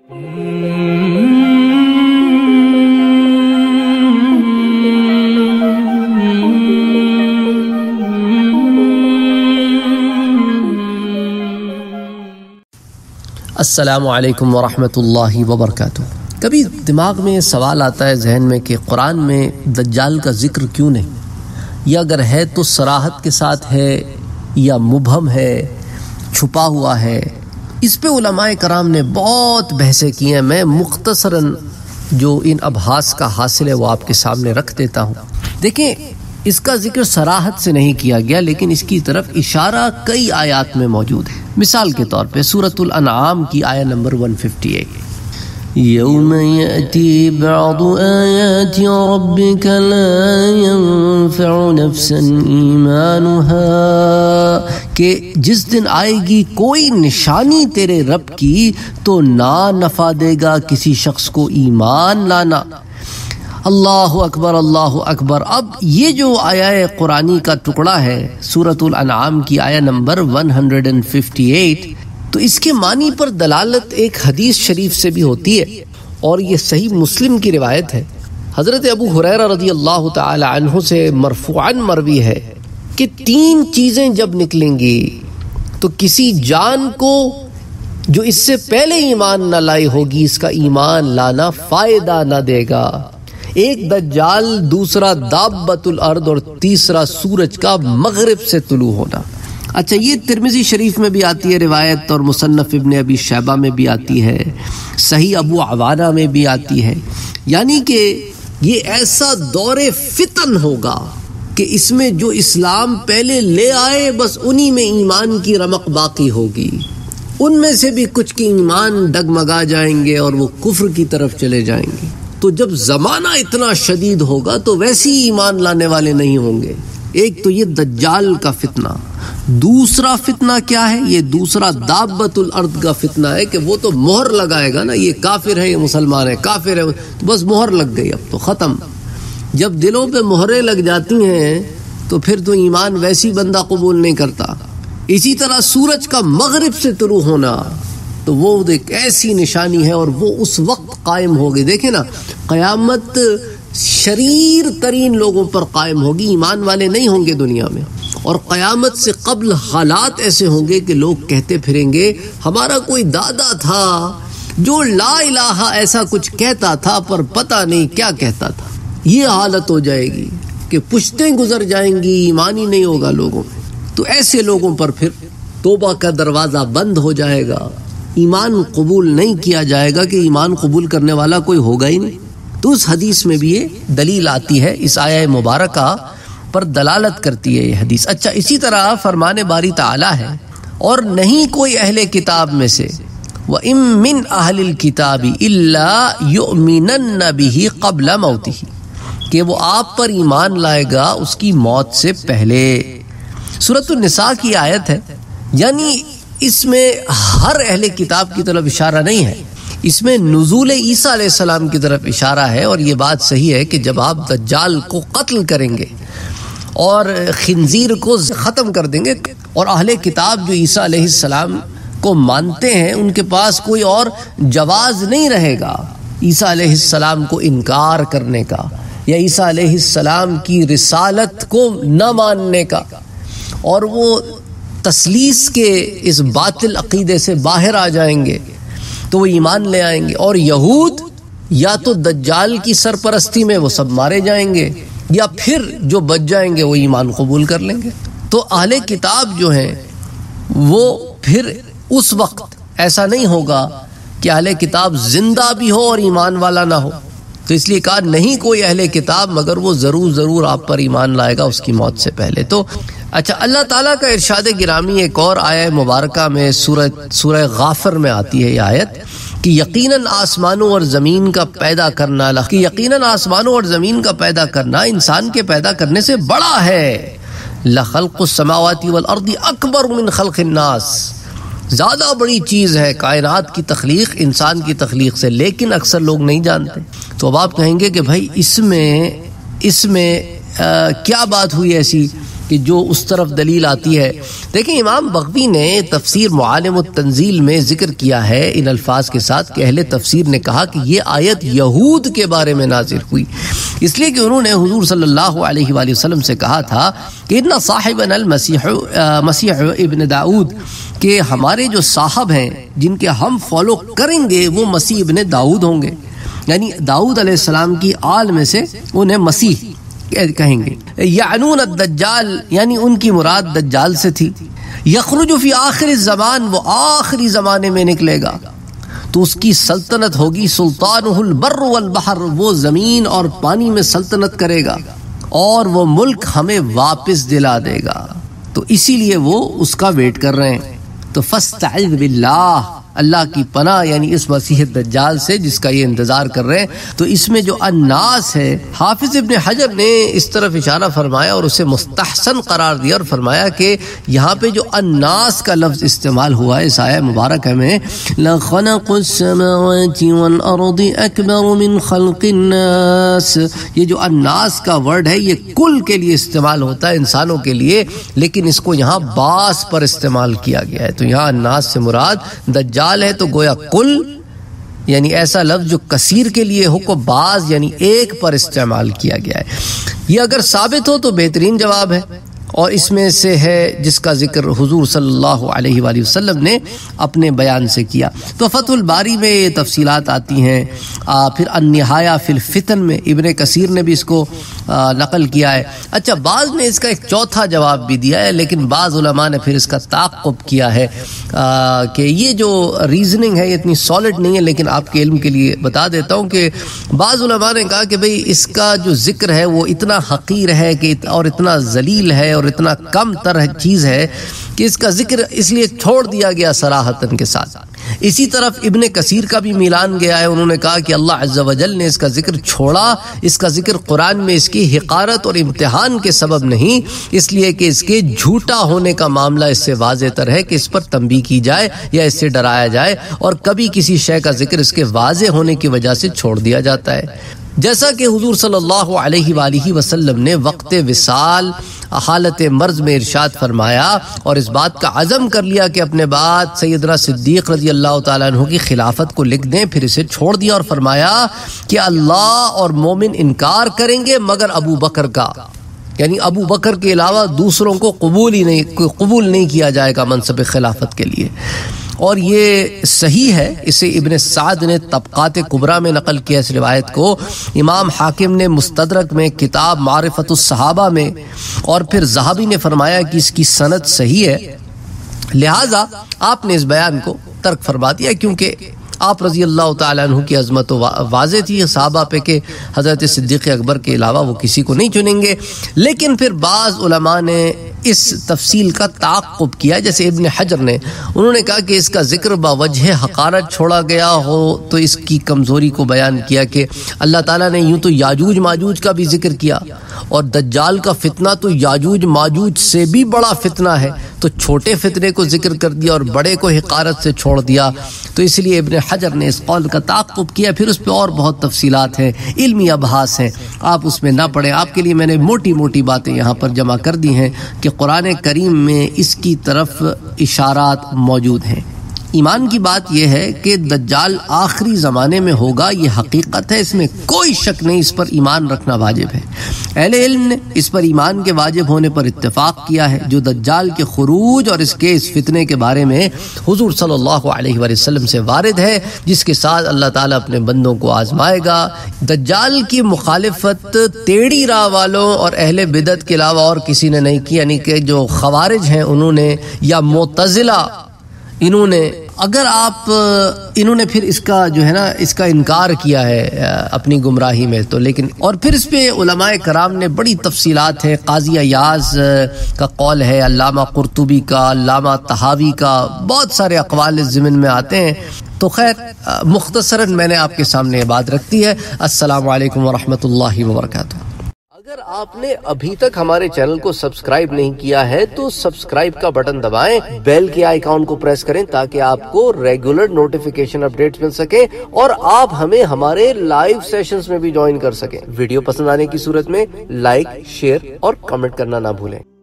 السلام علیکم ورحمۃ اللہ وبرکاتہ۔ کبھی دماغ میں سوال آتا ہے ذہن میں کہ قرآن میں دجال کا ذکر کیوں نہیں، یا اگر ہے تو صراحت کے ساتھ ہے یا مبہم ہے، چھپا ہوا ہے۔ اس پہ علماء کرام نے بہت بحثیں کی ہیں۔ میں مختصراً جو ان ابحاث کا حاصل ہے وہ آپ کے سامنے رکھ دیتا ہوں۔ دیکھیں، اس کا ذکر صراحت سے نہیں کیا گیا، لیکن اس کی طرف اشارہ کئی آیات میں موجود ہے۔ مثال کے طور پہ سورۃ الانعام کی آیہ نمبر 158، یوم یأتی بعض آیات ربک لا ينفع نفسا ایمانها، کہ جس دن آئے گی کوئی نشانی تیرے رب کی تو نہ نفع دے گا کسی شخص کو ایمان لانا۔ اللہ اکبر، اللہ اکبر۔ اب یہ جو آیہ قرآنی کا ٹکڑا ہے سورۃ الانعام کی آیہ نمبر 158، تو اس کے معنی پر دلالت ایک حدیث شریف سے بھی ہوتی ہے، اور یہ صحیح مسلم کی روایت ہے۔ حضرت ابو ہریرہ رضی اللہ تعالی عنہ سے مرفوعاً مروی ہے کہ 3 چیزیں جب نکلیں گی تو کسی جان کو جو اس سے پہلے ایمان نہ لائی ہوگی اس کا ایمان لانا فائدہ نہ دے گا۔ ایک دجال، دوسرا دابۃ الارض، اور تیسرا سورج کا مغرب سے طلوع ہونا۔ اچھا، یہ ترمذی شریف میں بھی آتی ہے روایت، اور مصنف ابن ابی شیبہ میں بھی آتی ہے، صحیح ابو عوانہ میں بھی آتی ہے۔ یعنی کہ یہ ایسا دور فتن ہوگا کہ اس میں جو اسلام پہلے لے آئے بس انہی میں ایمان کی رمق باقی ہوگی، ان میں سے بھی کچھ کے ایمان ڈگمگا جائیں گے اور وہ کفر کی طرف چلے جائیں گے۔ تو جب زمانہ اتنا شدید ہوگا تو ویسے ہی ایمان لانے والے نہیں ہوں گے۔ ایک تو یہ دجال کا فتنہ، دوسرا فتنہ کیا ہے؟ یہ دوسرا دابۃ الارض کا فتنہ ہے کہ وہ تو مہر لگائے گا نا، یہ کافر ہے، یہ مسلمان ہے، کافر ہے، تو بس مہر لگ گئی، اب تو ختم۔ جب دلوں پہ مہریں لگ جاتی ہیں تو پھر تو ایمان ویسی بندہ قبول نہیں کرتا۔ اسی طرح سورج کا مغرب سے طلوع ہونا، تو وہ ایک ایسی نشانی ہے، اور وہ اس وقت قائم ہوگی۔ دیکھیں نا، قیامت شریر ترین لوگوں پر قائم ہوگی، ایمان والے نہیں ہوں گے دنیا میں۔ اور قیامت سے قبل حالات ایسے ہوں گے کہ لوگ کہتے پھریں گے ہمارا کوئی دادا تھا جو لا الہ ایسا کچھ کہتا تھا پر پتہ نہیں کیا کہتا تھا۔ یہ حالت ہو جائے گی کہ پشتیں گزر جائیں گی، ایمان ہی نہیں ہوگا لوگوں میں۔ تو ایسے لوگوں پر پھر توبہ کا دروازہ بند ہو جائے گا، ایمان قبول نہیں کیا جائے گا کہ ایمان قبول کرنے والا کوئی ہوگا ہی نہیں۔ تو اس حدیث میں بھی یہ دلیل آتی ہے، اس آیہ مبارکہ پر دلالت کرتی ہے یہ حدیث۔ اچھا، اسی طرح فرمان باری تعالی ہے، اور نہیں کوئی اہل کتاب میں سے وَإِن مِّنْ أَهْلِ الْكِتَابِ إِلَّا يُؤْمِنَنَّ بِهِ قَبْلَ مَوْتِهِ، کہ وہ آپ پر ایمان لائے گا اس کی موت سے پہلے۔ سورۃ النساء کی آیت ہے، یعنی اس میں ہر اہل کتاب کی طرف اشارہ نہیں ہے، اس میں نزول عیسیٰ علیہ السلام کی طرف اشارہ ہے۔ اور یہ بات صحیح ہے کہ جب آپ دجال کو قتل کریں گے اور خنزیر کو ختم کر دیں گے، اور اہل کتاب جو عیسیٰ علیہ السلام کو مانتے ہیں ان کے پاس کوئی اور جواز نہیں رہے گا عیسیٰ علیہ السلام کو انکار کرنے کا، یا عیسیٰ علیہ السلام کی رسالت کو نہ ماننے کا، اور وہ تثلیث کے اس باطل عقیدے سے باہر آ جائیں گے تو وہ ایمان لے آئیں گے۔ اور یہود یا تو دجال کی سرپرستی میں وہ سب مارے جائیں گے، یا پھر جو بچ جائیں گے وہ ایمان قبول کر لیں گے۔ تو اہل کتاب جو ہیں وہ پھر اس وقت ایسا نہیں ہوگا کہ اہل کتاب زندہ بھی ہو اور ایمان والا نہ ہو، تو اس لیے کہا نہیں کوئی اہل کتاب مگر وہ ضرور آپ پر ایمان لائے گا اس کی موت سے پہلے۔ تو اچھا، اللہ تعالیٰ کا ارشاد گرامی ایک اور آیہ مبارکہ میں سورہ غافر میں آتی ہے یہ آیت کہ یقیناً آسمانوں اور زمین کا پیدا کرنا، کہ یقیناً آسمانوں اور زمین کا پیدا کرنا انسان کے پیدا کرنے سے بڑا ہے۔ لخلق السماوات والارض اکبر من خلق الناس، زیادہ بڑی چیز ہے کائنات کی تخلیق انسان کی تخلیق سے، لیکن اکثر لوگ نہیں جانتے۔ تو اب آپ کہیں گے کہ بھائی اس میں کیا بات ہوئی ایسی کہ جو اس طرف دلیل آتی ہے. دیکھیں امام بغوی نے تفسیر معالم التنزیل میں ذکر کیا ہے ان الفاظ کے ساتھ کہ اہل تفسیر نے کہا کہ یہ آیت یہود کے بارے میں نازل ہوئی، اس لیے کہ انہوں نے حضور صلی اللہ علیہ وآلہ وسلم سے کہا تھا کہ ان صاحبنا مسیح ابن داؤد، کہ ہمارے جو صاحب ہیں جن کے ہم فالو کریں گے وہ مسیح ابن داؤد ہوں گے، یعنی داؤد علیہ السلام کی آل میں سے انہیں مسیح کہیں گے. یعنون الدجال، یعنی ان کی مراد دجال سے تھی. یخرج فی آخر الزمان، وہ آخری زمانے میں نکلے گا تو اس کی سلطنت ہوگی سلطانہ البر والبحر، وہ زمین اور پانی میں سلطنت کرے گا اور وہ ملک ہمیں واپس دلا دے گا. تو اسی لیے وہ اس کا ویٹ کر رہے ہیں. تو فاستعذ باللہ، اللہ کی پناہ یعنی اس مسیح دجال سے جس کا یہ انتظار کر رہے ہیں. تو اس میں جو الناس ہے، حافظ ابن حجر نے اس طرف اشارہ فرمایا اور اسے مستحسن قرار دیا اور فرمایا کہ یہاں پہ جو الناس کا لفظ استعمال ہوا ہے اس آیہ مبارکہ میں، لَخَلَقُ السَّمَاوَاتِ وَالْأَرْضِ أَكْبَرُ مِنْ خَلْقِ النَّاسِ، یہ جو الناس کا ورڈ ہے یہ کل کے لیے استعمال ہوتا ہے انسانوں کے لیے، لیکن اس کو یہاں بعض پر استعمال کیا گیا ہے. تو یہاں الناس سے مراد دجال ہے، تو گویا کل یعنی ایسا لفظ جو کثیر کے لیے ہو کو بعض یعنی ایک پر استعمال کیا گیا ہے. یہ اگر ثابت ہو تو بہترین جواب ہے، اور اس میں سے ہے جس کا ذکر حضور صلی اللہ علیہ وآلہ وسلم نے اپنے بیان سے کیا. تو فتح الباری میں یہ تفصیلات آتی ہیں. پھر النہایہ فی الفتن میں ابن کثیر نے بھی اس کو نقل کیا ہے. اچھا، بعض نے اس کا ایک چوتھا جواب بھی دیا ہے، لیکن بعض علماء نے پھر اس کا تعقب کیا ہے کہ یہ جو ریزننگ ہے یہ اتنی سالڈ نہیں ہے، لیکن آپ کے علم کے لیے بتا دیتا ہوں کہ بعض علماء نے کہا کہ بھئی اس کا جو ذکر ہے وہ اتنا حقیر ہے کہ اور اتنا ذلیل ہے اور اتنا کم تر چیز ہے کہ اس کا ذکر اس لیے چھوڑ دیا گیا صراحتاً کے ساتھ. اسی طرف ابن کثیر کا بھی میلان گیا ہے، انہوں نے کہا کہ اللہ عز و جل نے اس کا ذکر چھوڑا، اس کا ذکر قرآن میں اس کی حقارت اور امتحان کے سبب نہیں، اس لیے کہ اس کے جھوٹا ہونے کا معاملہ اس سے واضح تر ہے کہ اس پر تنبیہ کی جائے یا اس سے ڈرایا جائے، اور کبھی کسی شے کا ذکر اس کے واضح ہونے کی وجہ سے چھوڑ دیا جاتا ہے. جیسا کہ حضور صلی اللہ علیہ وآلہ وسلم نے وقت وصال حالت مرض میں ارشاد فرمایا اور اس بات کا عزم کر لیا کہ اپنے بعد سیدنا صدیق رضی اللہ تعالیٰ عنہ کی خلافت کو لکھ دیں، پھر اسے چھوڑ دیا اور فرمایا کہ اللہ اور مومن انکار کریں گے مگر ابو بکر کا، یعنی ابو بکر کے علاوہ دوسروں کو قبول نہیں کیا جائے گا منصب خلافت کے لیے. اور یہ صحیح ہے، اسے ابن سعد نے طبقات کبریٰ میں نقل کیا اس روایت کو، امام حاکم نے مستدرک میں، کتاب معرفت الصحابہ میں، اور پھر ذہبی نے فرمایا کہ اس کی سند صحیح ہے. لہٰذا آپ نے اس بیان کو ترک فرما دیا کیونکہ آپ رضی اللہ تعالیٰ عنہ کی عظمت واضح تھی صحابہ پہ کہ حضرت صدیق اکبر کے علاوہ وہ کسی کو نہیں چنیں گے. لیکن پھر بعض علماء نے اس تفصیل کا تعقب کیا، جیسے ابن حجر نے، انہوں نے کہا کہ اس کا ذکر باوجہ حقارت چھوڑا گیا ہو تو اس کی کمزوری کو بیان کیا کہ اللہ تعالیٰ نے یوں تو یاجوج ماجوج کا بھی ذکر کیا، اور دجال کا فتنہ تو یاجوج ماجوج سے بھی بڑا فتنہ ہے، تو چھوٹے فتنے کو ذکر کر دیا اور بڑے کو حقارت سے چھوڑ دیا. تو اس لیے ابن حجر نے اس قول کا تعقب کیا. پھر اس پہ اور بہت تفصیلات ہیں، علمی ابحاث ہیں، آپ اس میں نہ پڑھیں. آپ کے لیے میں نے موٹی موٹی باتیں یہاں پر جمع کر دی ہیں کہ قرآن کریم میں اس کی طرف اشارات موجود ہیں. ایمان کی بات یہ ہے کہ دجال آخری زمانے میں ہوگا، یہ حقیقت ہے، اس میں کوئی شک نہیں، اس پر ایمان رکھنا واجب ہے. اہل علم نے اس پر ایمان کے واجب ہونے پر اتفاق کیا ہے. جو دجال کے خروج اور اس فتنے کے بارے میں حضور صلی اللہ علیہ وآلہ وسلم سے وارد ہے، جس کے ساتھ اللہ تعالیٰ اپنے بندوں کو آزمائے گا. دجال کی مخالفت ٹیڑھی راہ والوں اور اہل بدعت کے علاوہ اور کسی نے نہیں کی، یعنی کہ جو خوارج ہیں انہوں نے، یا معتزلہ انہوں نے. اگر انہوں نے پھر اس کا جو ہے نا اس کا انکار کیا ہے اپنی گمراہی میں، تو لیکن اور پھر اس پہ علماء کرام نے بڑی تفصیلات ہیں. قاضی ایاز کا قول ہے، علامہ قرطبی کا، علامہ طحاوی کا، بہت سارے اقوال اس ضمن میں آتے ہیں. تو خیر مختصراً میں نے آپ کے سامنے یہ بات رکھتی ہے. السلام علیکم ورحمۃ اللہ وبرکاتہ. اگر آپ نے ابھی تک ہمارے چینل کو سبسکرائب نہیں کیا ہے تو سبسکرائب کا بٹن دبائیں، بیل کے آئیکن کو پریس کریں تاکہ آپ کو ریگولر نوٹیفیکیشن اپڈیٹس مل سکیں اور آپ ہمیں ہمارے لائیو سیشنز میں بھی جوائن کر سکیں. ویڈیو پسند آنے کی صورت میں لائک، شیئر اور کمنٹ کرنا نہ بھولیں.